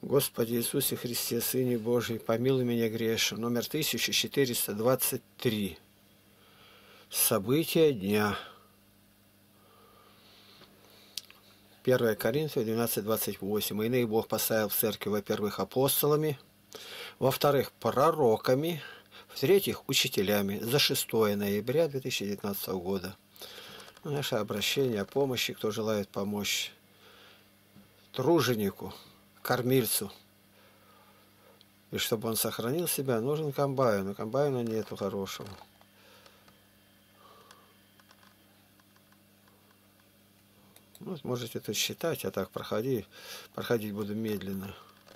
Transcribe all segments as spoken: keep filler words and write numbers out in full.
Господи Иисусе Христе, Сыне Божий, помилуй меня грешен. Номер тысяча четыреста двадцать три. События дня. первое Коринфянам двенадцать двадцать восемь. Иных Бог поставил в церкви, во-первых, апостолами, во-вторых, пророками, в-третьих, учителями. За шестое ноября две тысячи девятнадцатого года. Наше обращение о помощи, кто желает помочь труженику, кормильцу. И чтобы он сохранил себя, нужен комбайн. Но комбайна нету хорошего. Вот можете тут считать, а так проходи. Проходить буду медленно.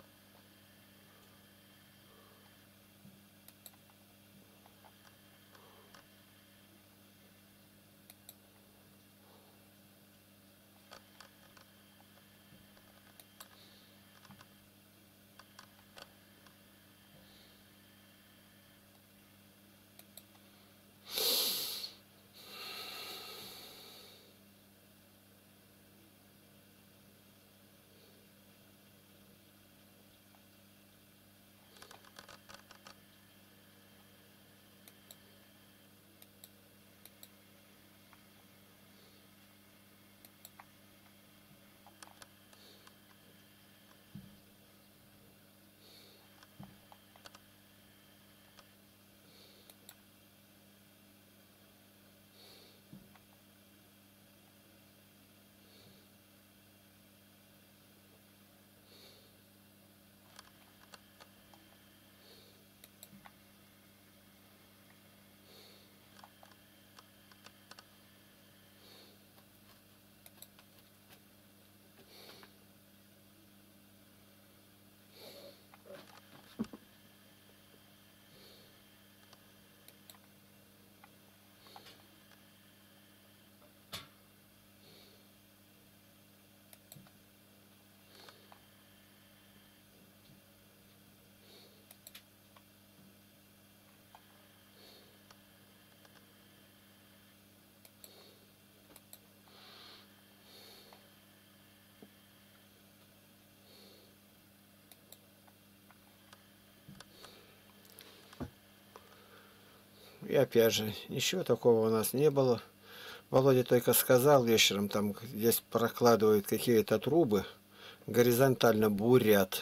И опять же, ничего такого у нас не было. Володя только сказал вечером, там здесь прокладывают какие-то трубы, горизонтально бурят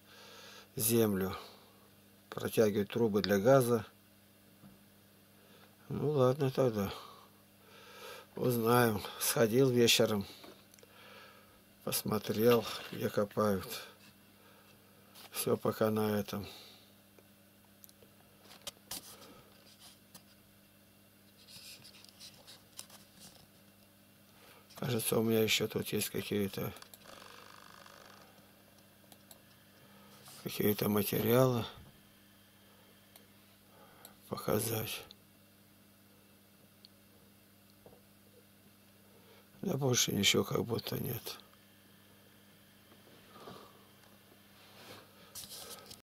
землю, протягивают трубы для газа. Ну ладно тогда, узнаем. Сходил вечером, посмотрел, где копают. Все пока на этом. Кажется, у меня еще тут есть какие-то какие-то материалы показать. Да больше ничего как будто нет.